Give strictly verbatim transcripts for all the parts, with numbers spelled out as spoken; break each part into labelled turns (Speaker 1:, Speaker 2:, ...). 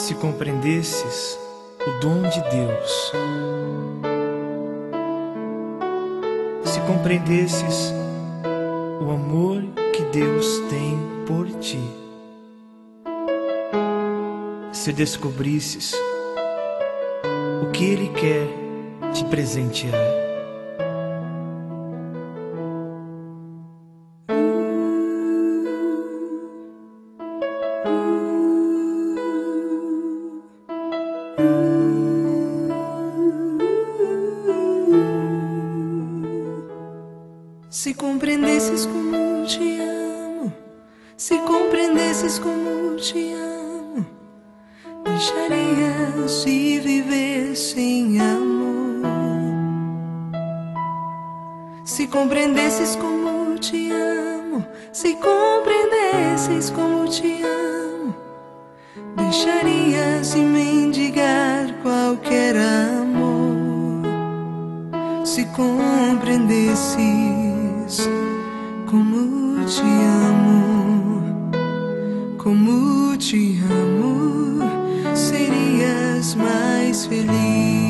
Speaker 1: Se compreendesses o dom de Deus, se compreendesses o amor que Deus tem por ti, se descobrisses o que Ele quer te presentear,
Speaker 2: se compreendesses como te amo, se compreendesses como te amo, deixarias de viver sem amor. Se compreendesses como te amo, se compreendesses como te amo, deixarias de mendigar qualquer amor. Se compreendesses como te amo, como te amo, serias mais feliz.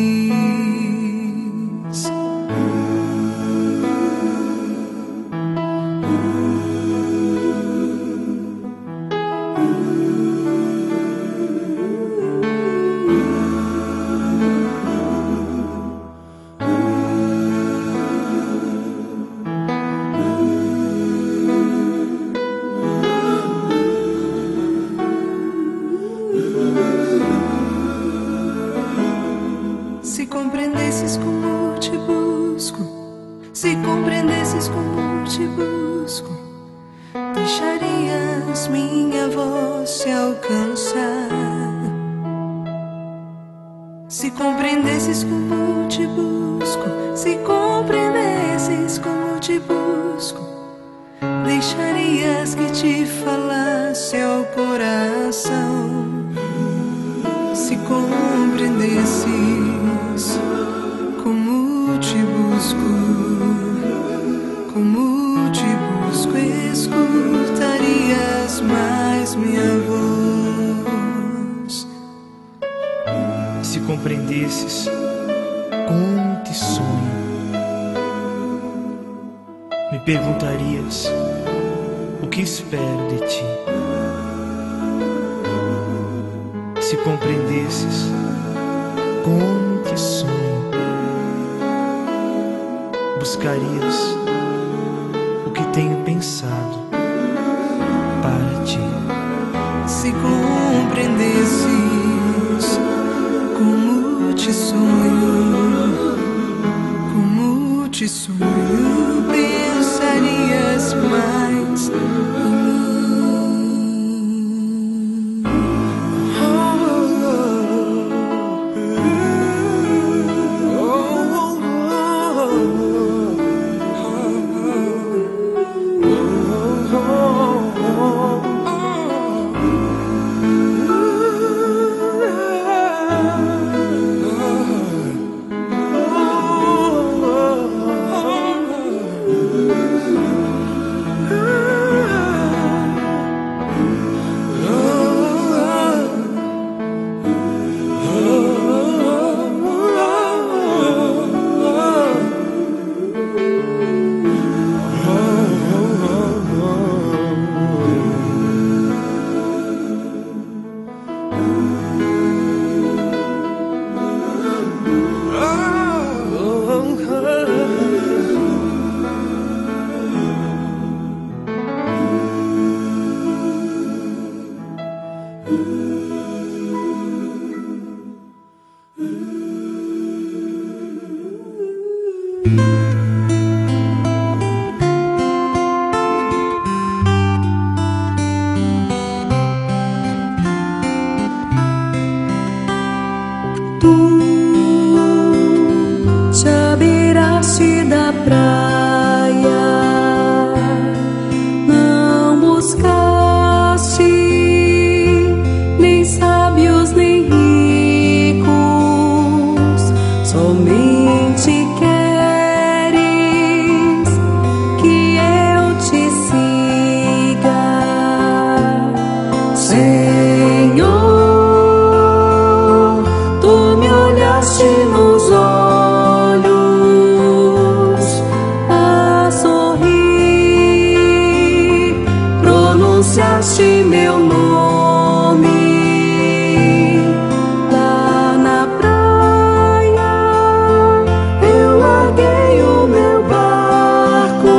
Speaker 2: Se compreendesses como te busco, se compreendesses como te busco, deixarias minha voz se alcançar. Se compreendesses como te busco, se compreendesses como te busco, deixarias que te falasse ao coração. Se compreendesses como te busco, como te busco, escutarias mais minha voz.
Speaker 1: se compreendesses como te sonho, me perguntarias o que espero de ti. Se compreendesses como te sonho, buscarias o que tenho pensado para ti.
Speaker 2: Se compreendesses como te sonho, como te sonho, pensarias mais em mim. Da praia, não buscaste nem sábios nem ricos, somente queres que eu te siga, Senhor. gritaste meu nome lá na praia. Eu larguei o meu barco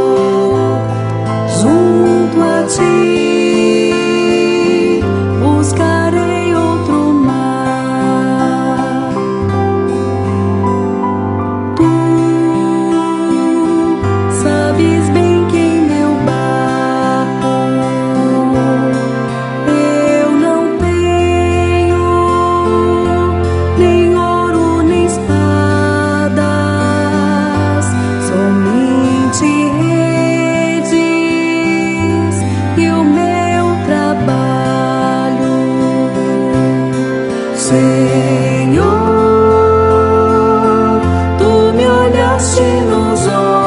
Speaker 2: junto a ti, buscarei outro mar. Tu sabes bem que em meu barco eu não tenho nem ouro nem espadas, somente redes e o meu trabalho. Senhor, tu me olhaste nos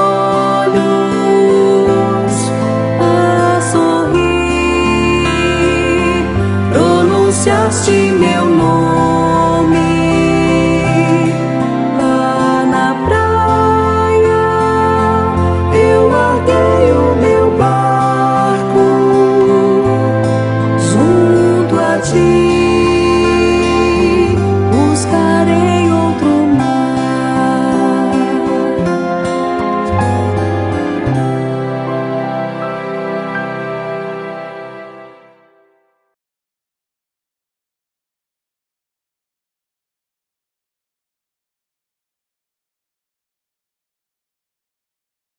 Speaker 2: olhos a sorrir, pronunciaste